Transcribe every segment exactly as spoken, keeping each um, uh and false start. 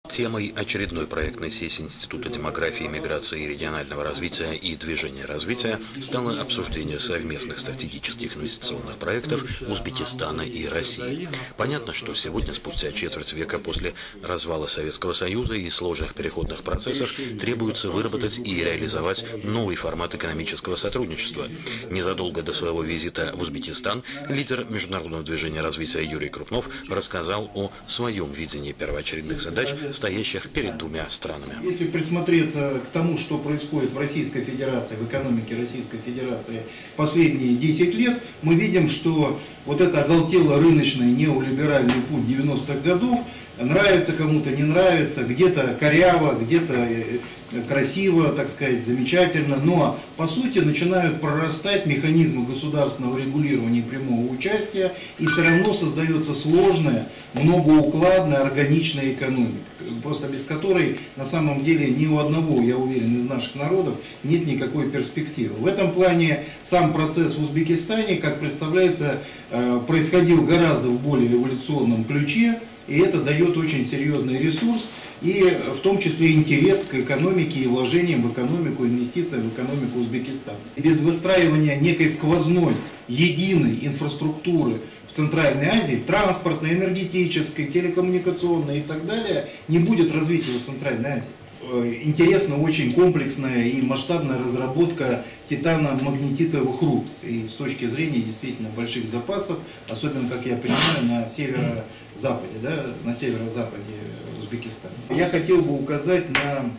Темой очередной проектной сессии Института демографии, миграции, регионального развития и движения развития стало обсуждение совместных стратегических инвестиционных проектов Узбекистана и России. Понятно, что сегодня, спустя четверть века после развала Советского Союза и сложных переходных процессов, требуется выработать и реализовать новый формат экономического сотрудничества. Незадолго до своего визита в Узбекистан лидер международного движения развития Юрий Крупнов рассказал о своем видении первоочередных задач, стоящих перед двумя странами. Если присмотреться к тому, что происходит в Российской Федерации, в экономике Российской Федерации последние десять лет, мы видим, что вот это оголтело-рыночный неолиберальный путь девяностых годов нравится кому-то, не нравится, где-то коряво, где-то красиво, так сказать, замечательно, но по сути начинают прорастать механизмы государственного регулирования и прямого участия, и все равно создается сложная, многоукладная, органичная экономика, просто без которой на самом деле ни у одного, я уверен, из наших народов нет никакой перспективы. В этом плане сам процесс в Узбекистане, как представляется, происходил гораздо в более эволюционном ключе, и это дает очень серьезный ресурс, и в том числе интерес к экономике и вложениям в экономику, инвестициям в экономику Узбекистана. Без выстраивания некой сквозной, единой инфраструктуры в Центральной Азии, транспортной, энергетической, телекоммуникационной и так далее, не будет развития в Центральной Азии. Интересна очень комплексная и масштабная разработка титано-магнетитовых руд. И с точки зрения действительно больших запасов, особенно, как я понимаю, на северо-западе, да, на северо-западе Узбекистана. Я хотел бы указать на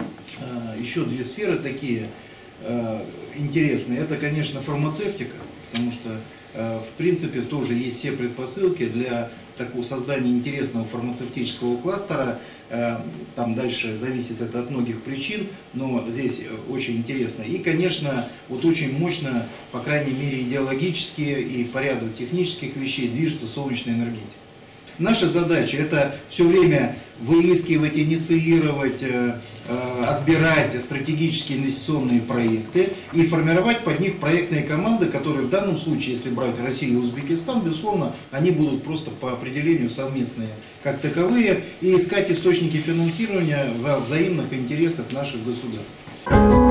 э, еще две сферы такие э, интересные. Это, конечно, фармацевтика, потому что э, в принципе тоже есть все предпосылки для такого создания интересного фармацевтического кластера. Там дальше зависит это от многих причин, но здесь очень интересно. И, конечно, вот очень мощно, по крайней мере идеологически и по ряду технических вещей движется солнечная энергетика. Наша задача — это все время выискивать, инициировать, отбирать стратегические инвестиционные проекты и формировать под них проектные команды, которые в данном случае, если брать Россию и Узбекистан, безусловно, они будут просто по определению совместные как таковые, и искать источники финансирования во взаимных интересах наших государств.